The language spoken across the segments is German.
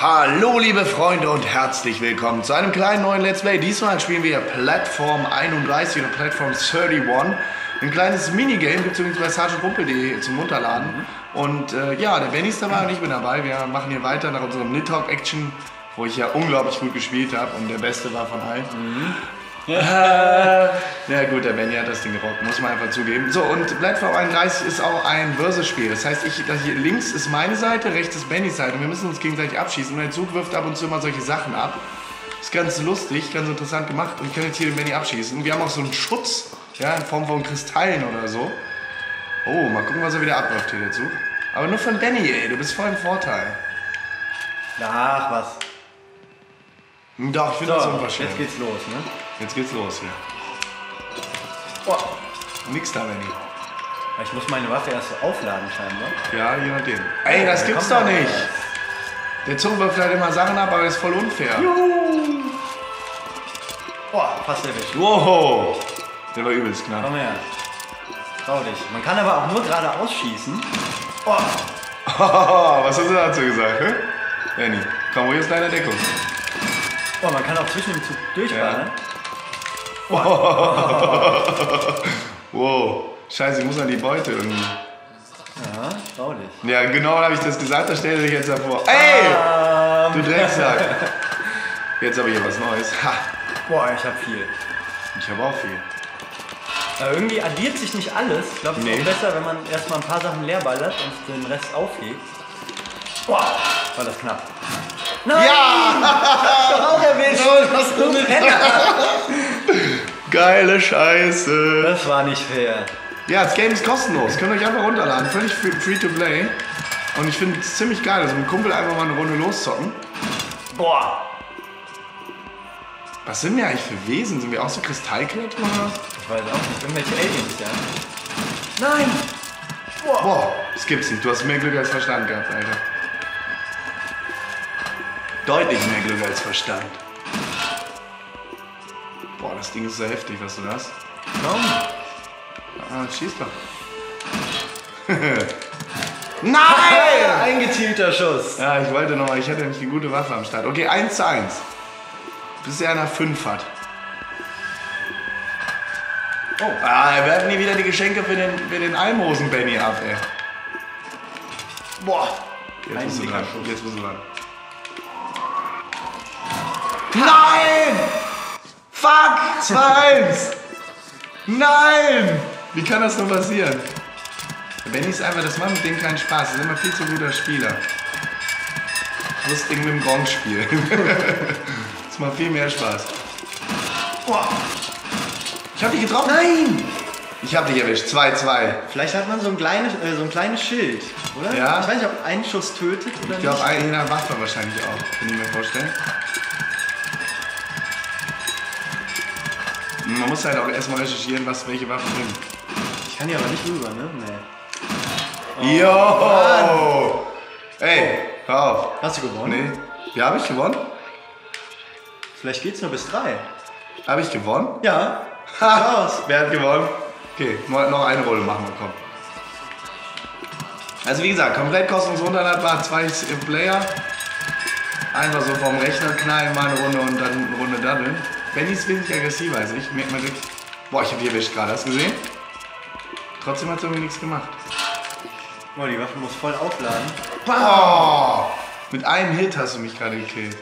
Hallo liebe Freunde und herzlich willkommen zu einem kleinen neuen Let's Play. Diesmal spielen wir Plattform 31 oder Plattform 31. Ein kleines Minigame gibt es übrigens bei sergeantrumpel.de zum Runterladen. Und ja, der Benny ist dabei und ich bin dabei. Wir machen hier weiter nach unserem Nidhogg Action, wo ich ja unglaublich gut gespielt habe und der Beste war von allen. Ja gut, der Benny hat das Ding gerockt, muss man einfach zugeben. So, und Plattform 31 ist auch ein Versus-Spiel. Das heißt, hier links ist meine Seite, rechts ist Bennys Seite. Und wir müssen uns gegenseitig abschießen. Und der Zug wirft ab und zu immer solche Sachen ab. Ist ganz lustig, ganz interessant gemacht. Und ich kann jetzt hier den Benny abschießen. Und wir haben auch so einen Schutz, ja, in Form von Kristallen oder so. Oh, mal gucken, was er wieder abwirft hier, der Zug. Aber nur von Benny, ey, du bist voll im Vorteil. Ach, was. Doch, ich finde das unwahrscheinlich. Jetzt geht's los, ne? Jetzt geht's los hier. Oh. Nix da, Benny. Ich muss meine Waffe erst so aufladen, scheinbar. Ja, je nachdem. Ey, das gibt's doch nicht. Der Zug wirft halt immer Sachen ab, aber das ist voll unfair. Juhu. Oh, fast erwischt. Wow. Der war übelst knapp. Komm her. Trau dich. Man kann aber auch nur geradeaus schießen. Oh. Was hast du dazu gesagt, hä? Benny, komm, wo ist deine Deckung? Oh, man kann auch zwischen dem Zug durchballern. Ja. Oh. Wow. Scheiße, ich muss an die Beute irgendwie. Ja, trau dich. Ja, genau habe ich das gesagt, da stell dich jetzt davor. Ey! Du Drecksack. Jetzt habe ich hier was Neues. Ha. Boah, ich hab viel. Ich habe auch viel. Aber irgendwie addiert sich nicht alles. Ich glaube, es ist auch besser, wenn man erstmal ein paar Sachen leer ballert und den Rest aufhebt. Boah, war das knapp. Nein! Ja! Auch erwischt! Was du mit Geile Scheiße! Das war nicht fair. Ja, das Game ist kostenlos. Könnt ihr euch einfach runterladen. Völlig free to play. Und ich finde es ziemlich geil. Also mit einem Kumpel einfach mal eine Runde loszocken. Boah! Was sind wir eigentlich für Wesen? Sind wir auch so Kristallkletterer? Ich weiß auch nicht. Irgendwelche Aliens, ja? Nein! Boah, das gibt's nicht. Du hast mehr Glück als Verstand gehabt, Alter. Deutlich mehr Glück als Verstand. Boah, das Ding ist so heftig, was du hast. Komm! Schieß doch. Nein! Eingezielter Schuss. Ja, ich wollte nochmal, ich hatte nämlich eine gute Waffe am Start. Okay, 1:1. Bis er nach 5 hat. Oh. Er werfen nie wieder die Geschenke für den Almosen-Benny ab, ey. Boah. Jetzt bist du dran. Jetzt bist du dran. Nein! Fuck! 2:1! Nein! Wie kann das nur passieren? Benny ist einfach, das macht mit dem keinen Spaß. Das ist immer viel zu guter Spieler. Ich muss Ding mit dem Gong spielen. Das macht viel mehr Spaß. Boah. Ich hab dich getroffen. Nein! Ich hab dich erwischt. 2:2. Vielleicht hat man so ein kleines Schild, oder? Ja. Ich weiß nicht, ob ein Schuss tötet oder Ich nicht. glaube, je nach Waffe wahrscheinlich auch. Kann ich mir vorstellen. Man muss halt auch erstmal recherchieren, was welche Waffen bringen. Ich kann hier aber nicht rüber, ne? Nee. Jo! Ey, hör auf. Hast du gewonnen? Nee. Ja, habe ich gewonnen? Vielleicht geht's nur bis 3. Habe ich gewonnen? Ja. Ha! Wer hat gewonnen? Okay, noch eine Rolle machen wir, komm. Also wie gesagt, komplett kostenlos runterladbar, 2 Player. Einfach so vom Rechner knallen, mal eine Runde und dann eine Runde daddeln. Benny ist wesentlich aggressiver als ich. Merkt man richtig. Boah, ich hab die erwischt gerade, hast du gesehen? Trotzdem hat es irgendwie nichts gemacht. Boah, die Waffe muss voll aufladen. Boah! Mit einem Hit hast du mich gerade gekillt.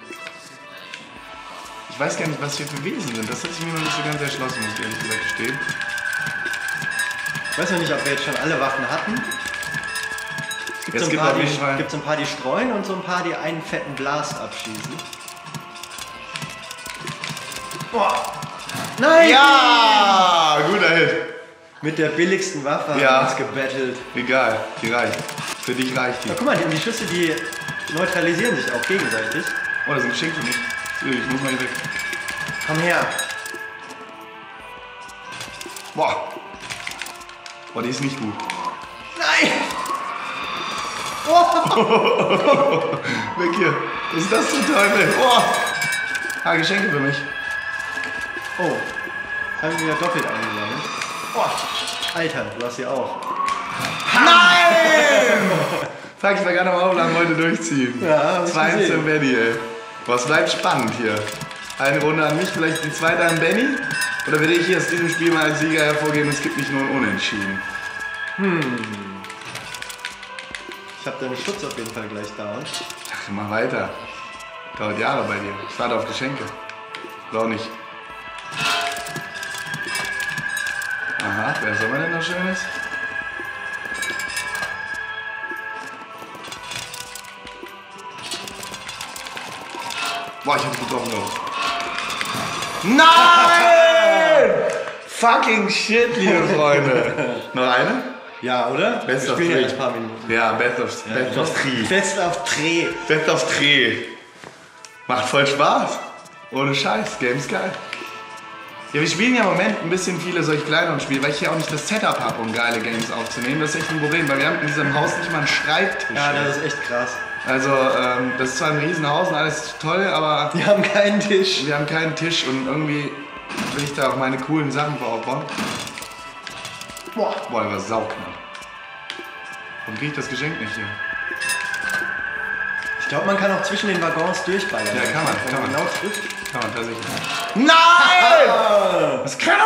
Ich weiß gar nicht, was wir für Wesen sind. Das hat sich mir noch nicht so ganz erschlossen, muss ich ehrlich gesagt gestehen. Ich weiß noch nicht, ob wir jetzt schon alle Waffen hatten. Es gibt so ein paar, die streuen und so ein paar, die einen fetten Blast abschießen. Boah! Nein! Ja! Guter Hit. Mit der billigsten Waffe haben wir uns gebettelt. Egal, die reicht. Für dich reicht die. Aber guck mal, die Schüsse, die neutralisieren sich auch gegenseitig. Oh, das ist ein Geschenk für mich. Ich muss mal hier weg. Komm her. Boah. Boah, die ist nicht gut. Nein! Oh. Weg hier. Was ist das zum Teufel? Boah. Geschenke für mich. Oh. Haben wir wieder doppelt eingesammelt. Oh. Alter, du hast hier auch. Nein! Fuck, ich war gerade am Aufladen, heute durchziehen. Ja, 2-1 für Benny, ey. Boah, es bleibt spannend hier. Eine Runde an mich, vielleicht die zweite an Benny? Oder werde ich hier aus diesem Spiel mal als Sieger hervorgehen und es gibt nicht nur ein Unentschieden? Ich habe deinen Schutz auf jeden Fall gleich da. Ach, mach weiter. Dauert Jahre bei dir. Ich warte auf Geschenke. Oder auch nicht. Aha, wer soll man denn noch Schönes? Boah, ich hab gebrochen los. Nein! Fucking shit, liebe Freunde. Noch eine? Ja, oder? Best of Wir spielen three. ja ein paar Minuten. Ja, Best of three. Best of three. Best of three. Macht voll Spaß. Ohne Scheiß. Game ist geil. Ja, wir spielen ja im Moment ein bisschen viele solch kleineren Spiele, weil ich ja auch nicht das Setup habe, um geile Games aufzunehmen. Das ist echt ein Problem, weil wir haben in diesem Haus nicht mal einen Schreibtisch. Ja, das ist echt krass. Also, das ist zwar ein Riesenhaus und alles toll, aber Wir haben keinen Tisch. wir haben keinen Tisch und irgendwie will ich da auch meine coolen Sachen veraufbauen. Boah, der war sauknapp. Warum krieg ich das Geschenk nicht hier? Ich glaube, man kann auch zwischen den Waggons durchballern. Ja, kann man, Wenn kann man. genau trifft. Kann man tatsächlich. Nein! Das kann doch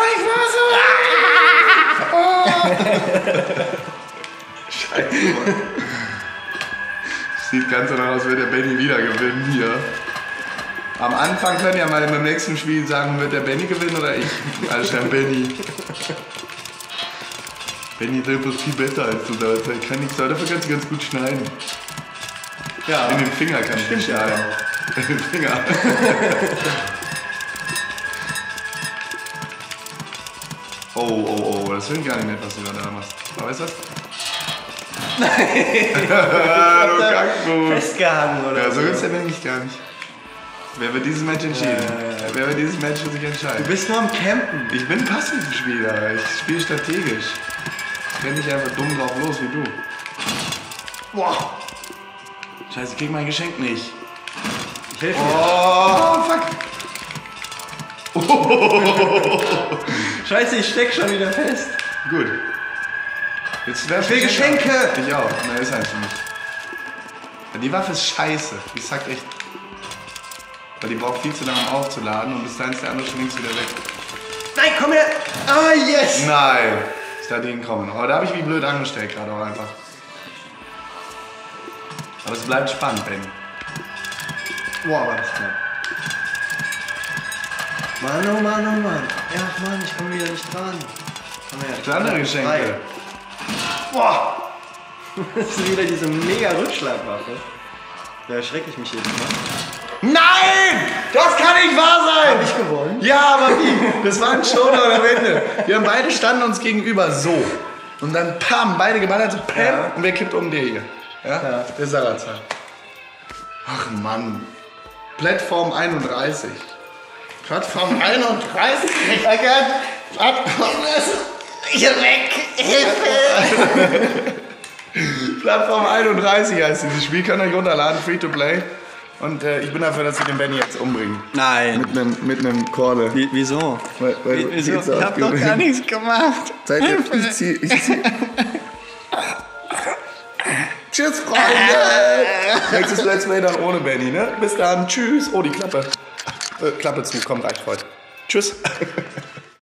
nicht wahr sein! Scheiße, Mann. Sieht ganz danach aus, wird der Benny wieder gewinnen hier. Am Anfang können ja mal im nächsten Spiel sagen, wird der Benny gewinnen oder ich. Also der Benny. Benny ist einfach viel besser als du da. Ich kann nichts, dafür kannst du ganz gut schneiden. Ja. In den Finger kann ich nicht schneiden. In den Finger. Oh, das sind gar nicht nett, was du da machst. Aber ist das? Nein! Du Kackfuß. Festgehangen oder Ja, so ist der nämlich gar nicht. Wer wird dieses Match entschieden? Wer wird dieses Match für sich entscheiden? Du bist nur am Campen. Ich bin Passivspieler, ich spiele strategisch. Ich renn nicht einfach dumm drauf los wie du. Boah! Scheiße, ich krieg mein Geschenk nicht. Ich helfe dir. Oh, fuck! Scheiße, ich steck schon wieder fest. Gut. Jetzt Ich will Geschenke! Ich auch. Na, ist eins für mich. Die Waffe ist scheiße. Die sagt echt. Weil die braucht viel zu lange um aufzuladen und bis dahin ist der andere schon links wieder weg. Nein, komm her! Ah, yes! Nein! Ist da hinkommen. Aber da habe ich wie blöd angestellt gerade auch einfach. Aber es bleibt spannend, Ben. Boah, war das knapp. Mann, oh Mann, oh Mann. Ach Mann, ich komme wieder nicht dran. Komm her. Für andere Geschenke. Boah! Das ist wieder diese mega Rückschlagwaffe. Da erschrecke ich mich jedes Mal. Nein! Das kann nicht wahr sein! Hab ich gewonnen? Ja, aber wie? Das war ein Showdown am Ende. Wir haben beide standen uns gegenüber so. Und dann pam, beide geballert so pam. Ja. Und wer kippt um der hier? Ja? Der Sarazar. Ach Mann. Plattform 31. Plattform 31? Ich weg! Hilfe! Plattform 31 heißt dieses Spiel. Könnt ihr euch runterladen, free to play. Und ich bin dafür, dass ich den Benny jetzt umbringe. Nein. Mit einem Kordel. Wieso? Wieso? Ich hab doch gar nichts gemacht. Ich zieh. Tschüss, Freunde. Nächstes Let's Play dann ohne Benny, ne? Bis dann. Tschüss. Oh, die Klappe. Klappe zu. Komm, reicht heute. Tschüss.